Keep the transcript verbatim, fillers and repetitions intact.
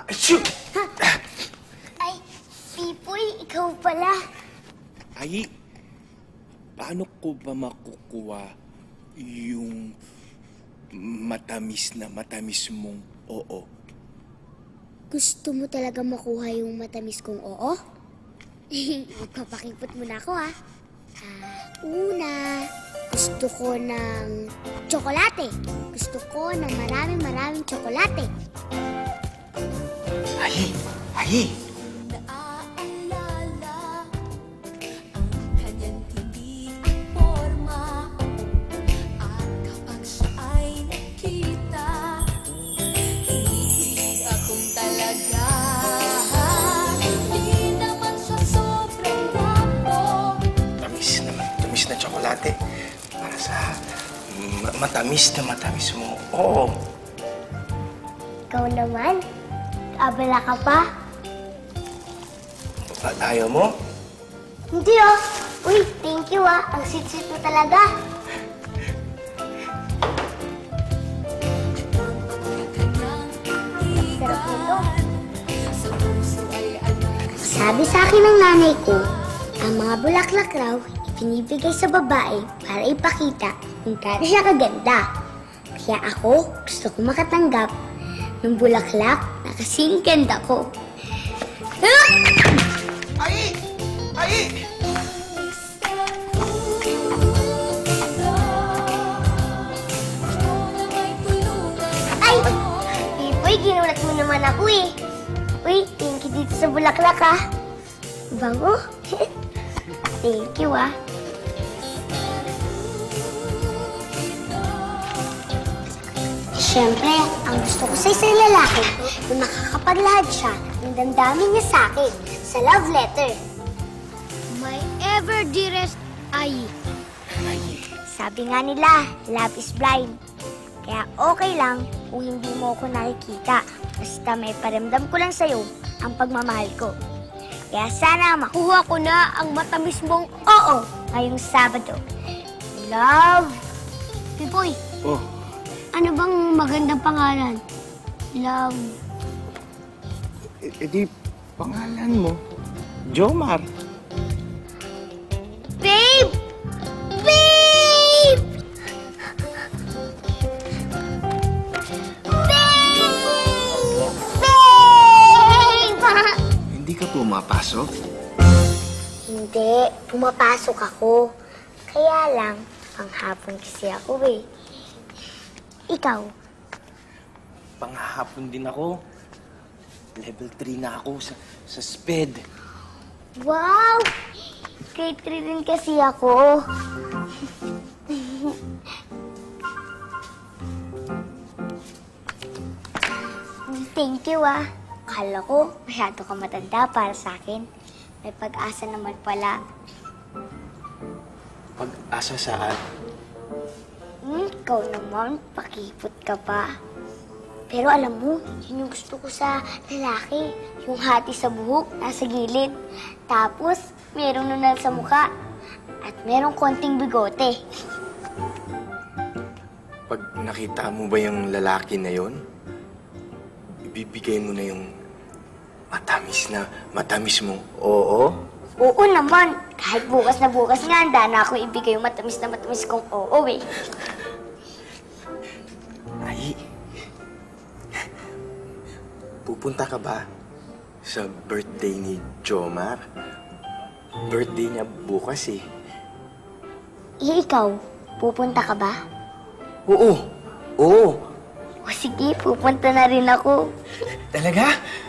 Achoo! Ha? Ay, Pipoy, ikaw pala. Ayie, paano ko ba makukuha yung matamis na matamis mong oo? Gusto mo talaga makuha yung matamis kong oo? Magpapakipot muna ako, ha? Ah, una, gusto ko ng tsokolate. Gusto ko ng maraming maraming tsokolate. Ayie! Ayie! Tsokolate para sa ma matamis na matamis mo. Oo. Ikaw naman? Abala ka pa? Ba't ayaw mo? Hindi oh. Uy, thank you ah. Ang sweet-sweet mo talaga. Sarap nito. Sabi sa akin ng nanay ko, ang mga bulaklak raw pinibigay sa babae para ipakita kung gaano siya kaganda. Kaya ako, gusto ko makatanggap ng bulaklak na kasing ganda ko. Ayie! Ayie! Ay! Pipoy, ginulat mo naman ako eh. Uy, thank you dito sa bulaklak ah. Bango. Thank you ah. Siyempre, ang gusto ko sa isang lalaki na makakapaglahad siya ng damdamin niya sa akin sa love letter. My ever dearest Ayie. Sabi nga nila, love is blind. Kaya okay lang kung hindi mo ako nakikita. Basta may paramdam ko lang sa'yo ang pagmamahal ko. Kaya sana makuha ko na ang matamis mong oo ngayong Sabado. Love! Pipoy! Oh. Ano bang magandang pangalan? Love. E, e di, pangalan mo, Jomar. Babe! Babe! Babe! Babe! Hindi ka pumapasok? Hindi, pumapasok ako. Kaya lang, panghapon kasi ako eh. Ikaw? Panghapon din ako. Level three na ako sa, sa S P E D. Wow! Grade three rin kasi ako. Thank you ah. Akala ko masyado ka matanda para sa akin. May pag-asa naman pala. Pag-asa saan? Hmm, ikaw naman, pakipot ka pa. Pero alam mo, yun yung gusto ko sa lalaki. Yung hati sa buhok, nasa gilid. Tapos, merong nunal sa mukha. At merong konting bigote. Pag nakita mo ba yung lalaki na yon, ibibigay mo na yung matamis na matamis mong oo? Oo naman. Kahit bukas na bukas nga, handa na ako ibigay yung matamis na matamis kong oo eh. Ayie, pupunta ka ba sa birthday ni Jomar? Birthday niya bukas eh. Eh, ikaw, pupunta ka ba? Oo, oo. O sige, pupunta na rin ako. Talaga?